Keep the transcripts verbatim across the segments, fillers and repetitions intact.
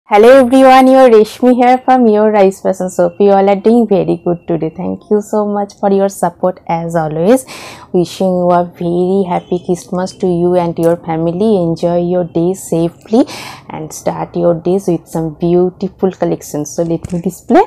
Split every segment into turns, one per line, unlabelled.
Hello everyone, your Reshmi here from Your Rice Fashion Shop. You all are doing very good today. Thank you so much for your support as always. Wishing you a very happy Christmas to you and your family. Enjoy your days safely and start your days with some beautiful collections. So let me display.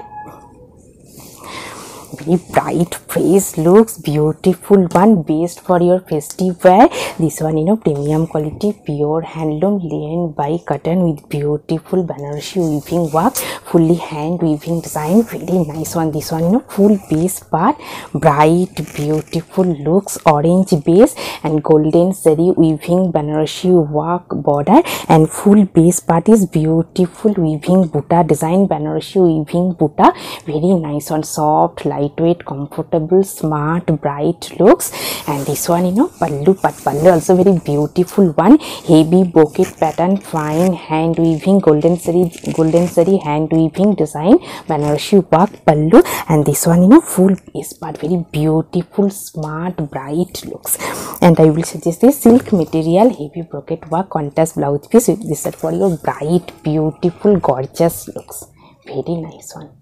Very bright, fresh looks, beautiful one, best for your festive wear. This one, you know, premium quality, pure handloom, linen by cotton with beautiful Banarasi weaving work, fully hand weaving design. Very nice one. This one, you know, full base part, bright, beautiful looks, orange base and golden zari weaving Banarasi work border, and full base part is beautiful weaving buta design, Banarasi weaving buta. Very nice one, soft, light. Lightweight, comfortable, smart, bright looks. And this one, you know, pallu, but pallu also very beautiful one, heavy bouquet pattern, fine hand weaving, golden zari, golden zari hand weaving design, Banarasi work pallu. And this one, you know, full base part, very beautiful, smart, bright looks. And I will suggest this silk material, heavy brocade work, contrast blouse piece with this set for your bright, beautiful, gorgeous looks. Very nice one.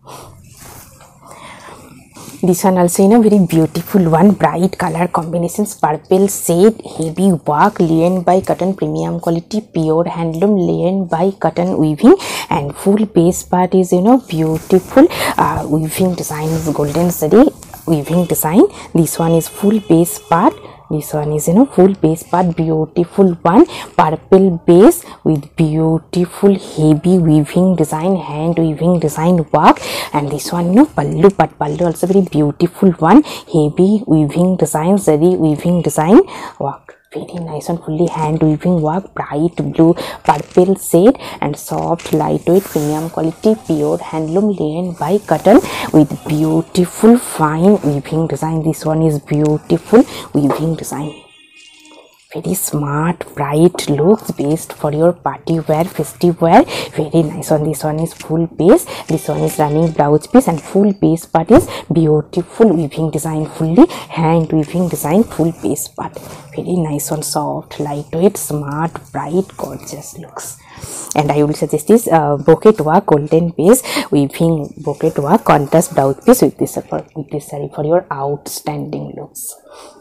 This one also, you know, very beautiful one, bright color combinations, purple shade, heavy work, linen by cotton, premium quality, pure handloom, linen by cotton weaving, and full base part is, you know, beautiful uh, weaving design is golden zari weaving design. This one is full base part. This one is, you know, full base part, beautiful one, purple base with beautiful heavy weaving design, hand weaving design work. And this one, you know, pallu, but pallu also very beautiful one, heavy weaving design, zari weaving design work. Very nice one, fully hand weaving work, bright blue, purple shade and soft, lightweight, premium quality, pure handloom, linen by cotton with beautiful fine weaving design. This one is beautiful weaving design. Very smart, bright looks, best for your party wear, festive wear. Very nice one. This one is full base. This one is running blouse piece, and full base part is beautiful weaving design, fully hand weaving design, full base part. Very nice one, soft, lightweight, smart, bright, gorgeous looks. And I will suggest this uh, bouquet work, golden base weaving bouquet work, contrast blouse piece with this for with this saree for your outstanding looks.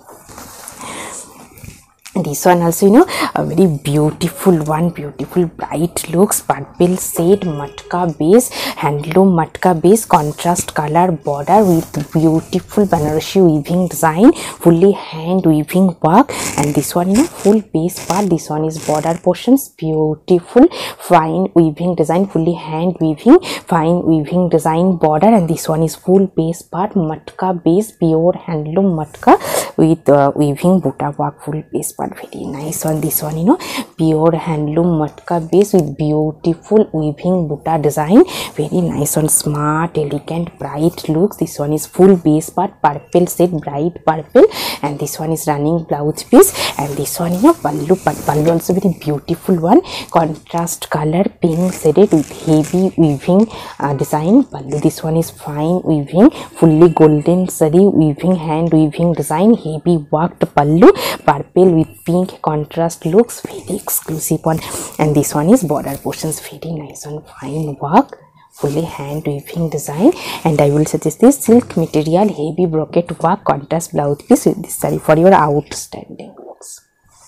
This one also, you know, a very beautiful one, beautiful bright looks, purple shade, matka base, handloom matka base, contrast color border with beautiful Banarasi weaving design, fully hand weaving work. And this one, you know, full base part. This one is border portions, beautiful fine weaving design, fully hand weaving, fine weaving design border. And this one is full base part, matka base, pure handloom matka with uh, weaving buta work, full base part. Very nice one. This one, you know, pure handloom matka base with beautiful weaving buta design. Very nice one, smart, elegant, bright looks. This one is full base part, purple shade, bright purple, and this one is running blouse piece. And this one, you know, pallu, but pallu also very beautiful one, contrast color, pink shaded with heavy weaving uh, design pallu. This one is fine weaving, fully golden zari weaving, hand weaving design, heavy worked pallu, purple with pink contrast looks, very exclusive one. And this one is border portions, very nice one, fine work, fully hand weaving design. And I will suggest this silk material, heavy brocade work, contrast blouse piece with this saree for your outstanding looks.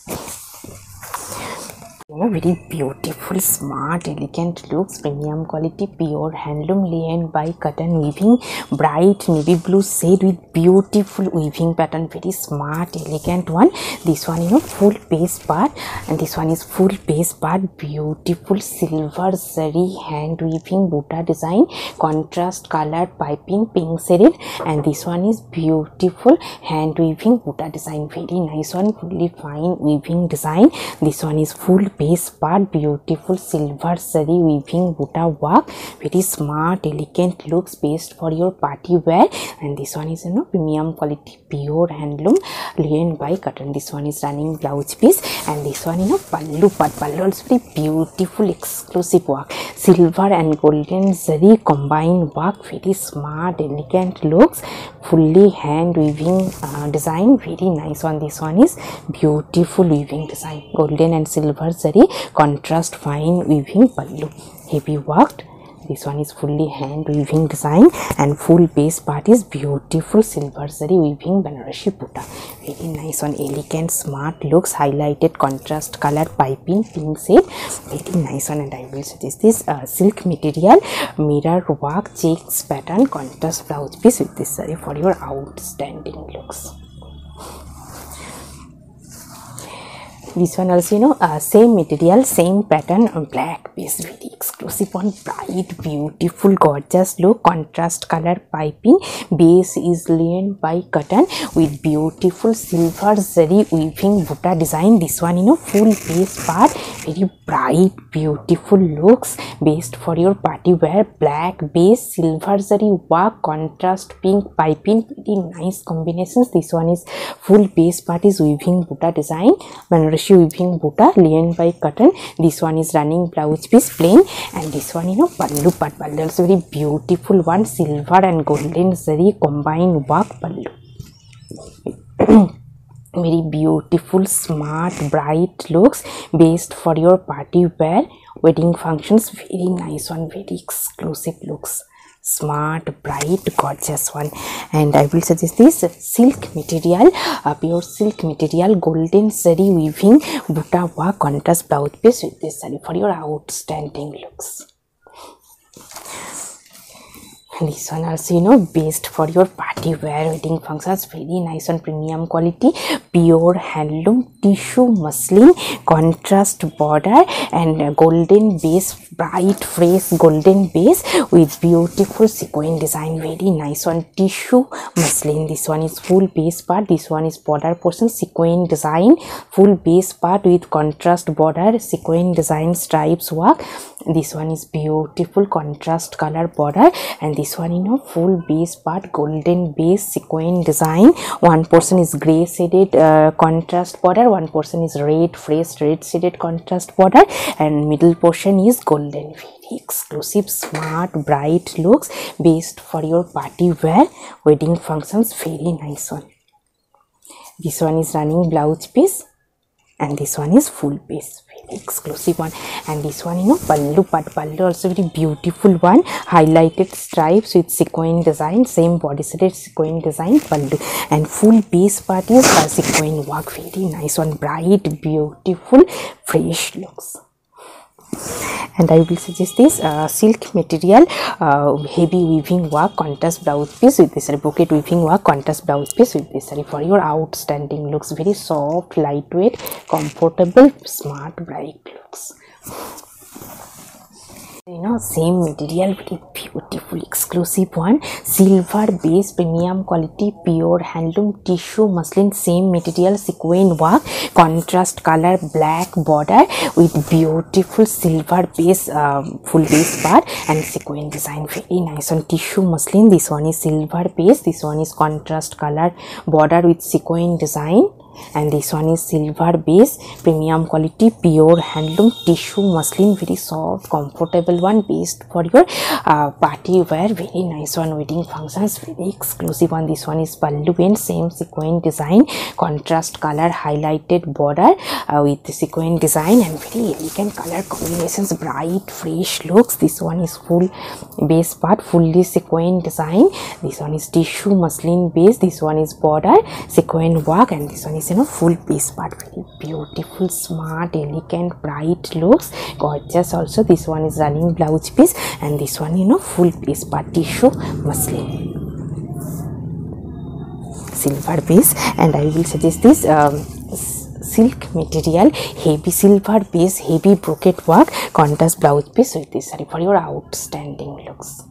You know, very beautiful, smart, elegant looks, premium quality, pure handloom, linen by cotton weaving, bright navy blue shade with beautiful weaving pattern. Very smart, elegant one. This one, you know, full base part, and this one is full base part, beautiful silver zari hand weaving buta design, contrast color piping, pink shaded. And this one is beautiful hand weaving buta design. Very nice one, fully fine weaving design. This one is full base part, beautiful silver zari weaving buta work, very smart, elegant looks, best for your party wear. And this one is, you know, premium quality, pure handloom, linen by cotton. This one is running blouse piece. And this one, you know, pallu, but pallu also very beautiful, exclusive work, silver and golden zari combined work, very smart, elegant looks, fully hand weaving uh, design. Very nice one. This one is beautiful weaving design, golden and silver zari contrast fine weaving pallu. heavy worked. This one is fully hand weaving design, and full base part is beautiful silver zari weaving Banarasi butta. Very nice one, elegant, smart looks, highlighted contrast color piping, pink shade. Very nice one, and I will suggest this uh, silk material, mirror work, checks pattern, contrast blouse piece with this zari for your outstanding looks. This one also, you know, uh, same material, same pattern, uh, black base, very exclusive one, bright, beautiful, gorgeous look, contrast color piping. Base is laden by cotton with beautiful silver zari weaving butta design. This one, you know, full base part, very bright, beautiful looks, based for your party wear. Black base, silver zari work, contrast pink piping, very nice combinations. This one is full base part is weaving butta design, Banarasi weaving butta, laden by cotton. This one is running blouse piece plain, and this one, you know, pallu part. Pallu also very beautiful one, silver and golden zari combined work pallu. Very beautiful, smart, bright looks, based for your party wear, wedding functions. Very nice one, very exclusive looks, smart, bright, gorgeous one. And I will suggest this silk material, uh, pure silk material, golden zari weaving butta work, contrast blouse piece with this zari for your outstanding looks. This one also, you know, based for your party wear, wedding functions. Very nice one, premium quality, pure handloom tissue muslin, contrast border, and golden base, bright fresh golden base with beautiful sequin design. Very nice one, tissue muslin. This one is full base part, this one is border portion, sequin design, full base part with contrast border, sequin design, stripes work. This one is beautiful contrast color border, and this one, you know, full base part, golden base, sequin design. One portion is gray shaded uh, contrast border, one portion is red, fresh red shaded contrast border, and middle portion is golden. Very exclusive, smart, bright looks, based for your party wear, wedding functions. Very nice one. This one is running blouse piece, and this one is full base, very exclusive one. And this one, you know, pallu part. Pallu also very beautiful one, highlighted stripes with sequin design, same body shaded sequin design pallu, and full base part is uh, sequin work. Very nice one, bright, beautiful, fresh looks. And I will suggest this uh, silk material, uh, heavy weaving work, contrast blouse piece with this bouquet weaving work, contrast blouse piece with this for your outstanding looks. Very soft, lightweight, comfortable, smart, bright looks. You know, same material, very beautiful, exclusive one, silver base, premium quality, pure handloom tissue muslin, same material, sequin work, contrast color, black border with beautiful silver base, uh, full base part, and sequin design. Very nice on tissue muslin. This one is silver base, this one is contrast color border with sequin design, and this one is silver base, premium quality, pure handloom tissue muslin. Very soft, comfortable one, based for your uh, party wear. Very nice one, wedding functions. Very exclusive one. This one is pallu and same sequin design, contrast color, highlighted border uh, with the sequin design, and very elegant color combinations, bright, fresh looks. This one is full base part, fully sequin design. This one is tissue muslin base, this one is border, sequin work, and this one is, you know, full base part. Very beautiful, smart, elegant, bright looks, gorgeous also. This one is running blouse piece, and this one, you know, full base part, tissue muslin, silver base. And I will suggest this um, silk material, heavy silver base, heavy brocade work, contrast blouse piece with this saree for your outstanding looks.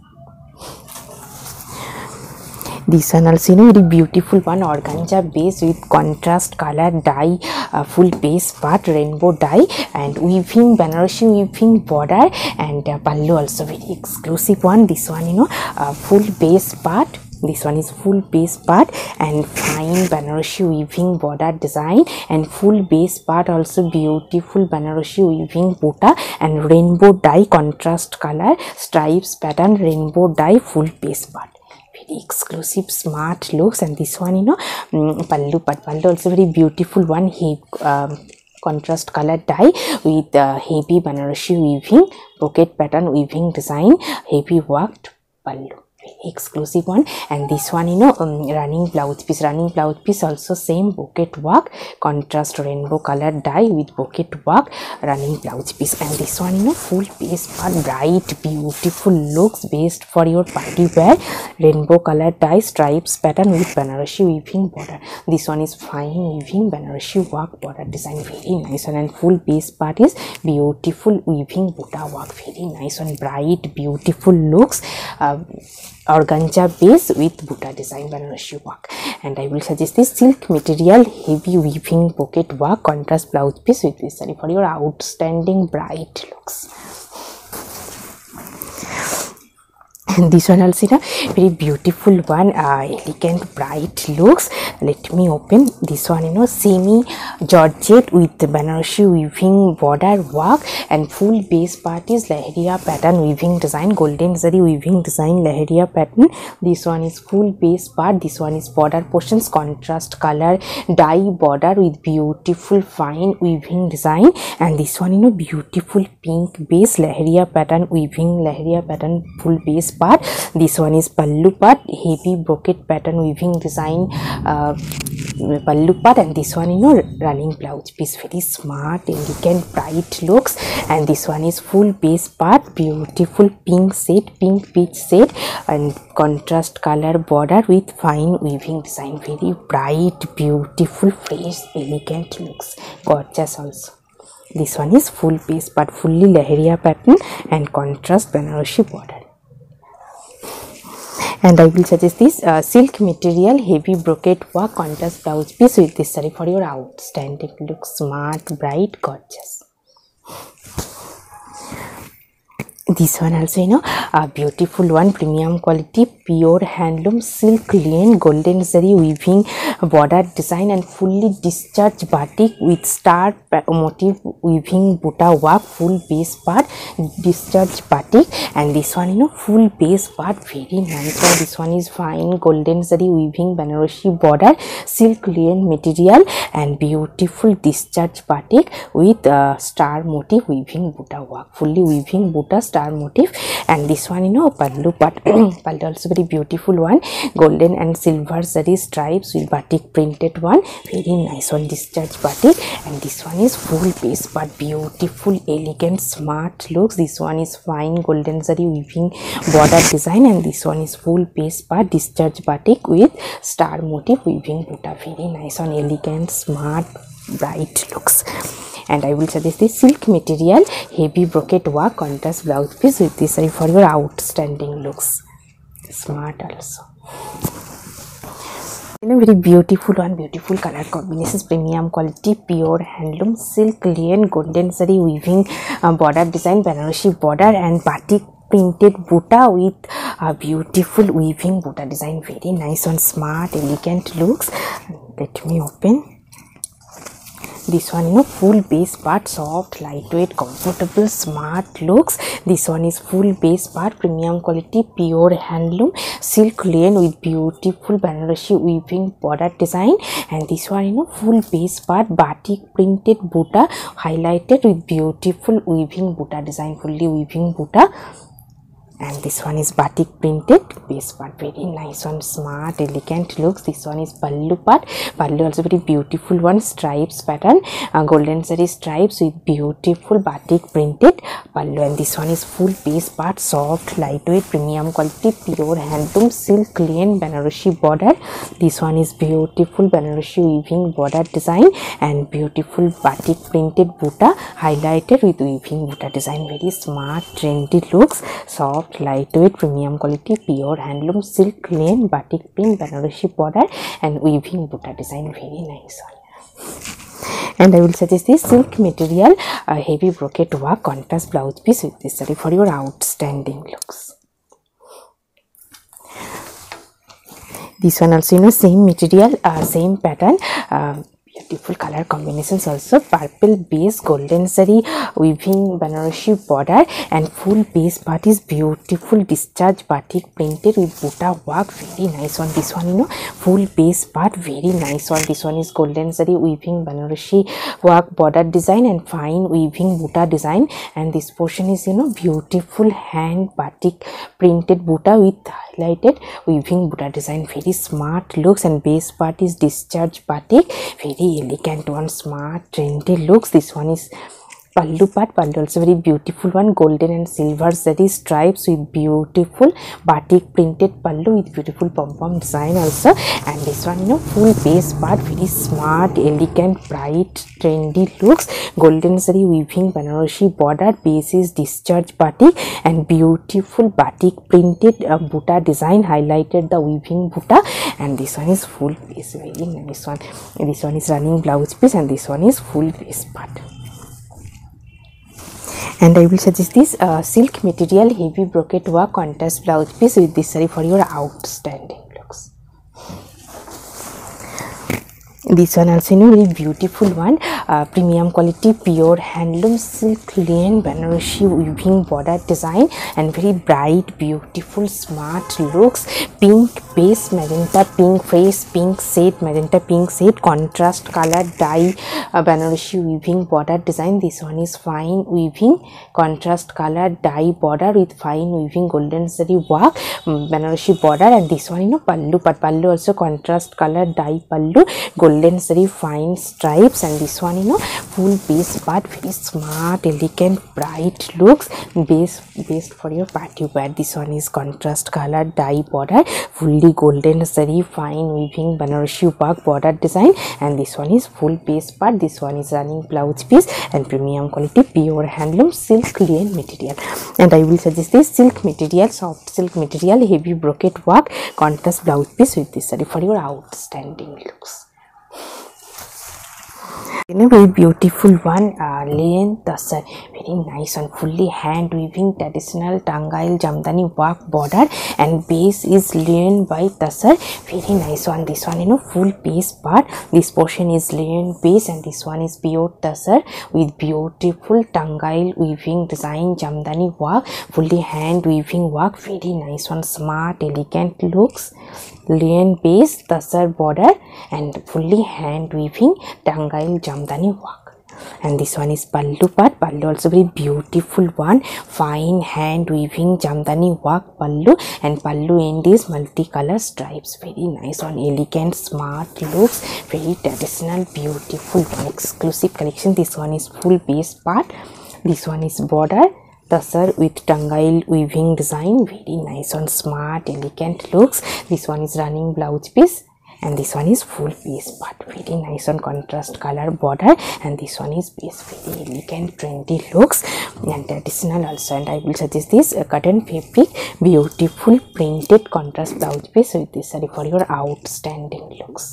This one also, you know, very beautiful one, organza base with contrast color dye, uh, full base part, rainbow dye, and weaving, Banarasi weaving border, and uh, pallu also very exclusive one. This one, you know, uh, full base part. This one is full base part and fine Banarasi weaving border design, and full base part also beautiful Banarasi weaving butta and rainbow dye, contrast color, stripes pattern, rainbow dye, full base part. Very exclusive, smart looks. And this one, you know, um, pallu part. Pallu also very beautiful one, heavy, um, contrast color dye with uh, heavy Banarasi weaving, brocade pattern weaving design, heavy worked pallu. Exclusive one. And this one, you know, um, running blouse piece running blouse piece also same bouquet work, contrast rainbow color dye with bouquet work, running blouse piece. And this one, you know, full piece part, bright beautiful looks, based for your party wear, rainbow color dye stripes pattern with Banarasi weaving border. This one is fine weaving Banarasi work border design, very nice one. And full base part is beautiful weaving buta work, very nice one, bright beautiful looks, uh, organza base with buta design Banarasi work. And I will suggest this silk material heavy weaving bouquet work contrast blouse piece with this saree for your outstanding bright looks. And this one also a very beautiful one, uh, elegant bright looks. Let me open this one, you know, semi georgette with Banarasi weaving border work, and full base part is Lahariya pattern weaving design, golden zari weaving design Lahariya pattern. This one is full base part, this one is border portions, contrast color dye border with beautiful fine weaving design. And this one, you know, beautiful pink base Lahariya pattern weaving, Lahariya pattern full base part. This one is pallu part, heavy brocade pattern weaving design, uh, pallu part. And this one, you know, running blouse piece, very smart elegant bright looks. And this one is full base part, beautiful pink shade, pink peach shade, and contrast color border with fine weaving design, very bright beautiful fresh elegant looks, gorgeous also. This one is full base part, fully Lahariya pattern and contrast Banarasi border. And I will suggest this uh, silk material heavy brocade work contrast blouse piece with this saree for your outstanding look, smart, bright, gorgeous. This one also, you know, a beautiful one, premium quality pure handloom silk linen golden zari weaving border design and fully discharged batik with star motif weaving buta work, full base part discharged batik. And this one, you know, full base part, very nice one. This one is fine golden zari weaving Banarasi border, silk linen material and beautiful discharged batik with uh, star motif weaving buta work, fully weaving buta star motif. And this one, you know, pallu part, pallu also very beautiful one, golden and silver zari stripes with batik printed one, very nice one, discharge batik. And this one is full base part, beautiful elegant smart looks. This one is fine golden zari weaving border design, and this one is full base part discharge batik with star motif weaving buta, very nice one, elegant smart bright looks. And I will suggest this silk material heavy brocade work contrast blouse piece with this saree for your outstanding looks, smart also. You know, very beautiful one, beautiful color combinations, premium quality pure handloom silk linen golden zari weaving uh, border design Banarasi border and batik printed buta with a beautiful weaving buta design, very nice one, smart elegant looks. Let me open this one, you know, full base part, soft lightweight comfortable smart looks. This one is full base part, premium quality pure handloom silk linen with beautiful Banarasi weaving border design. And this one, you know, full base part batik printed buta highlighted with beautiful weaving buta design, fully weaving buta. And this one is batik printed base part, very nice one, smart elegant looks. This one is pallu part, pallu also very beautiful one, stripes pattern, uh, golden zari stripes with beautiful batik printed pallu. And this one is full base part, soft lightweight premium quality pure handloom silk linen Banarasi border. This one is beautiful Banarasi weaving border design and beautiful batik printed buta highlighted with weaving buta design, very smart trendy looks, soft lightweight premium quality pure handloom silk linen batik print Banarasi border and weaving buta design, very nice one. And I will suggest this silk material uh, heavy brocade work contrast blouse piece with this saree for your outstanding looks. This one also, you know, same material, uh, same pattern, uh, beautiful color combinations also. Purple base, golden zari weaving Banarasi border, and full base part is beautiful discharge batik printed with buta work. Very nice one. This one, you know, full base part, very nice one. This one is golden zari weaving Banarasi work border design and fine weaving buta design, and this portion is, you know, beautiful hand batik printed buta with highlighted weaving buta design. Very smart looks, and base part is discharge batik. Very elegant one, smart trendy looks. This one is pallu part. Pallu also very beautiful one, golden and silver zari stripes with beautiful batik printed pallu with beautiful pom pom design also. And this one, you know, full base part, very smart, elegant, bright, trendy looks. Golden zari weaving Banarasi border, base is discharge batik and beautiful batik printed uh, buta design, highlighted the weaving buta. And this one is full base, very nice one. This one is running blouse piece, and this one is full base part. And I will suggest this uh, silk material heavy brocade work contrast blouse piece with this saree for your outstanding looks. This one also, you know, very beautiful one, uh, premium quality pure handloom silk linen Banarasi weaving border design, and very bright, beautiful, smart looks. Pink base, magenta pink face, pink shade, magenta pink shade, contrast color dye uh, Banarasi weaving border design. This one is fine weaving contrast color dye border with fine weaving golden zari work um, Banarasi border. And this one, you know, pallu part, pallu also contrast color dye pallu, golden zari fine stripes. And this one, you know, full base part, very smart, elegant, bright looks. Base based for your party wear. This one is contrast color dye border, fully golden zari fine weaving Banarasi work border design. And this one is full base part. This one is running blouse piece and premium quality pure handloom silk linen material. And I will suggest this silk material, soft silk material, heavy brocade work contrast blouse piece with this saree for your outstanding looks. In a very beautiful one, uh, linen tasar, very nice one, fully hand weaving traditional Tangail Jamdani work border, and base is linen by tasar. Very nice one. This one, you know, full base part. This portion is linen base, and this one is pure tasar with beautiful Tangail weaving design Jamdani work, fully hand weaving work. Very nice one, smart, elegant looks. Linen base, tasar border, and fully hand weaving Tangail Jamdani work. And this one is pallu part. Pallu also very beautiful one, fine hand weaving Jamdani work pallu, and pallu end is multicolor stripes. Very nice one, elegant, smart looks, very traditional, beautiful one, exclusive collection. This one is full base part. This one is border tasar with Tangail weaving design. Very nice one, smart, elegant looks. This one is running blouse piece, and this one is full base part. Very nice on contrast color border, and this one is base. Very elegant, trendy looks and traditional also. And I will suggest this uh, cotton fabric, beautiful printed contrast blouse piece with this saree for your outstanding looks.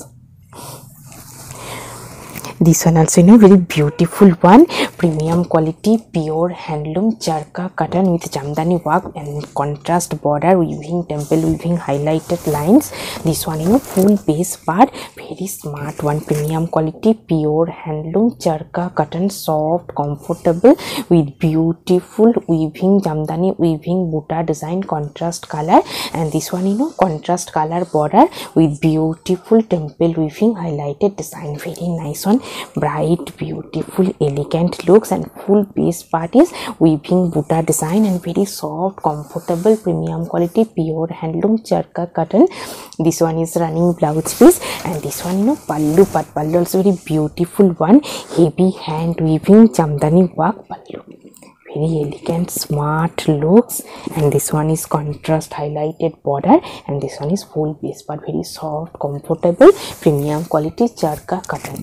This one also, you know, very beautiful one, premium quality pure handloom charka cotton with Jamdani work and contrast border weaving, temple weaving, highlighted lines. This one, you know, full base part, very smart one, premium quality pure handloom charka cotton, soft, comfortable with beautiful weaving Jamdani weaving buta design, contrast color. And this one, you know, contrast color border with beautiful temple weaving, highlighted design. Very nice one, bright, beautiful, elegant looks, and full base part is weaving buta design and very soft, comfortable, premium quality pure handloom charka cotton. This one is running blouse piece, and this one, you know, pallu part. Pallu also very beautiful one, heavy hand weaving Jamdani work pallu. Very elegant, smart looks. And this one is contrast highlighted border, and this one is full base part, very soft, comfortable, premium quality charka cotton.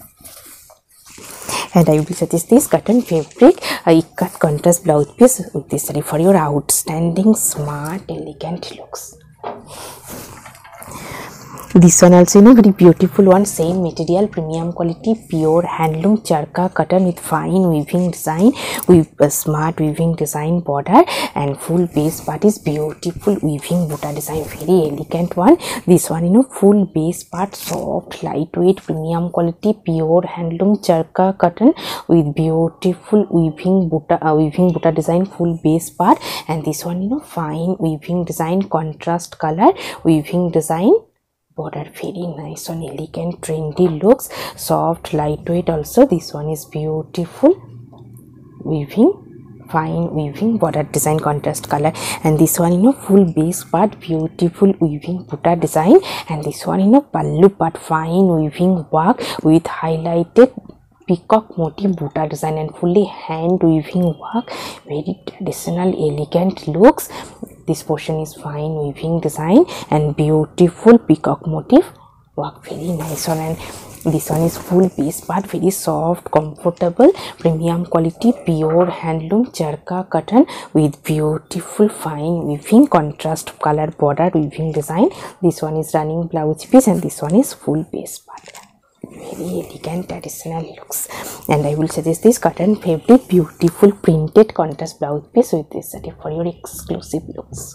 And I will suggest this cotton fabric uh, ikat contrast blouse piece with this saree for your outstanding, smart, elegant looks. This one also, you know, very beautiful one, same material, premium quality, pure handloom charka cotton with fine weaving design with a smart weaving design border, and full base part is beautiful weaving butta design, very elegant one. This one, you know, full base part, soft lightweight premium quality pure handloom charka cotton with beautiful weaving butta uh, weaving butta design, full base part. And this one, you know, fine weaving design, contrast color weaving design border, very nice one, elegant trendy looks, soft lightweight also. This one is beautiful weaving, fine weaving border design, contrast color. And this one, you know, full base part, beautiful weaving butta design. And this one, you know, pallu part, fine weaving work with highlighted peacock motif butta design and fully hand weaving work, very traditional elegant looks. This portion is fine weaving design and beautiful peacock motif work, very nice one. And this one is full base part, very soft, comfortable, premium quality, pure handloom charka cotton with beautiful fine weaving, contrast color border weaving design. This one is running blouse piece and this one is full base part, very elegant traditional looks. And I will suggest this cotton fabric, beautiful printed contrast blouse piece with this set for your exclusive looks.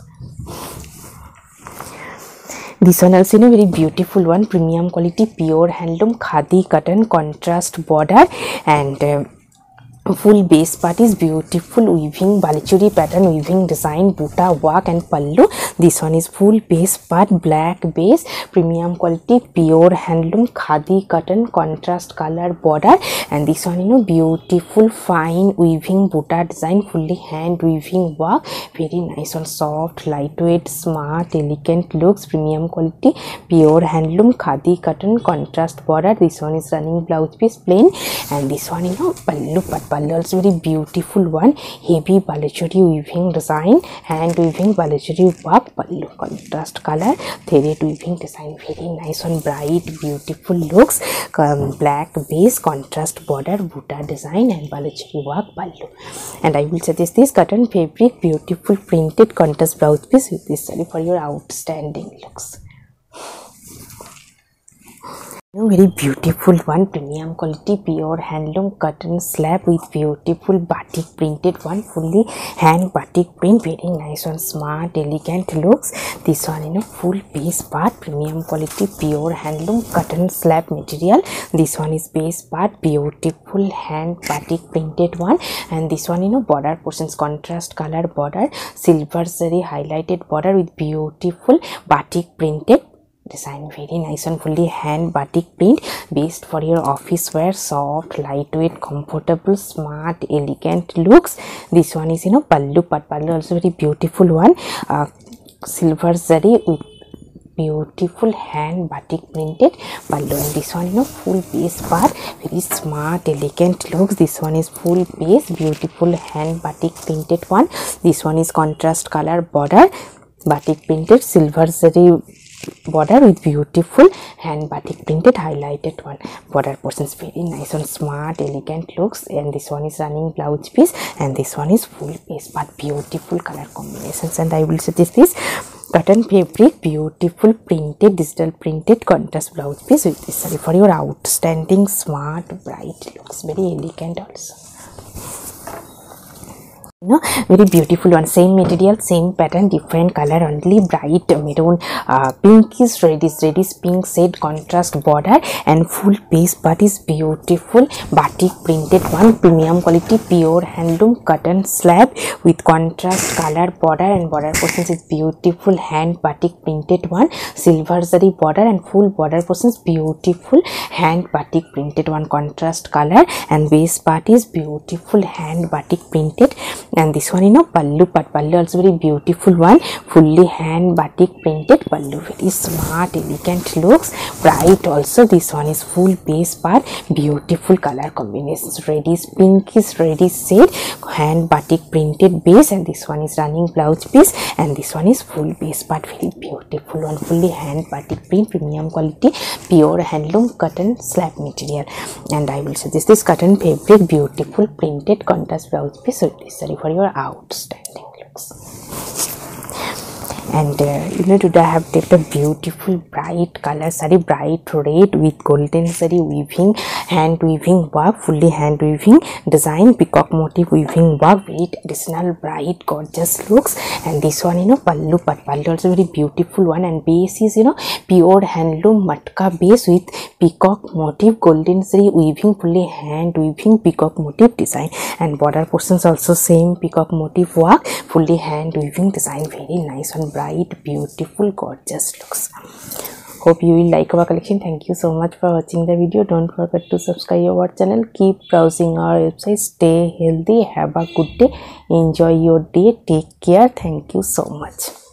This one also, you know, very beautiful one, premium quality pure handloom khadi cotton contrast border, and uh, full base part is beautiful weaving balichuri pattern weaving design butta work and pallu. This one is full base part, black base, premium quality pure handloom khadi cotton contrast color border. And this one, you know, beautiful fine weaving butta design, fully hand weaving work, very nice one, soft lightweight smart elegant looks, premium quality pure handloom khadi cotton contrast border. This one is running blouse piece plain. And this one, you know, pallu part, pallu also very beautiful one, heavy balichuri weaving design, hand weaving balichuri work, pallu contrast color, thread weaving design, very nice one, bright beautiful looks, um, black base contrast border butta design and balichuri work pallu. And I will suggest this cotton fabric, beautiful printed contrast blouse piece with this saree for your outstanding looks. Very beautiful one, premium quality pure handloom cotton slab with beautiful batik printed one, fully hand batik print, very nice one, smart elegant looks. This one, you know, full base part, premium quality pure handloom cotton slab material. This one is base part, beautiful hand batik printed one. And this one, you know, border portions, contrast color border, silver zari highlighted border with beautiful batik printed design, very nice one, fully hand batik print, based for your office wear, soft lightweight comfortable smart elegant looks. This one is, you know, pallu part, pallu also very beautiful one, uh, silver zari with beautiful hand batik printed pallu. And this one, you know, full base part, very smart elegant looks. This one is full base, beautiful hand batik printed one. This one is contrast color border, batik printed, silver zari border with beautiful hand batik printed highlighted one, border portions, very nice one, smart elegant looks. And this one is running blouse piece and this one is full base part, beautiful color combinations. And I will suggest this cotton fabric, beautiful printed digital printed contrast blouse piece with this saree for your outstanding smart bright looks, very elegant also. You know, very beautiful one, same material, same pattern, different color, only bright maroon, uh, pinkish reddish reddish pink shade contrast border, and full base part is beautiful batik printed one, premium quality pure handloom cotton slab with contrast color border, and border portions is beautiful hand batik printed one, silver zari border, and full border portions beautiful hand batik printed one, contrast color. And base part is beautiful hand batik printed. And this one, you know, pallu part, pallu also very beautiful one, fully hand batik printed pallu, very smart elegant looks, bright also. This one is full base part, beautiful color combinations, reddish pinkish reddish shade, hand batik printed base. And this one is running blouse piece and this one is full base part, very beautiful one, fully hand batik print, premium quality pure handloom cotton slab material. And I will suggest this cotton fabric, beautiful printed contrast blouse piece with this saree for your outstanding looks. And uh, you know, today I have taken a beautiful bright color saree, bright red with golden saree weaving, hand weaving work, fully hand weaving design, peacock motif weaving work, very traditional bright gorgeous looks. And this one, you know, pallu part pallu also very beautiful one, and base is, you know, pure handloom matka base with peacock motif, golden saree weaving, fully hand weaving peacock motif design, and border portions also same peacock motif work, fully hand weaving design. Very nice one, bright, beautiful, gorgeous looks. Hope you will like our collection. Thank you so much for watching the video. Don't forget to subscribe our channel. Keep browsing our website. Stay healthy. Have a good day. Enjoy your day. Take care. Thank you so much.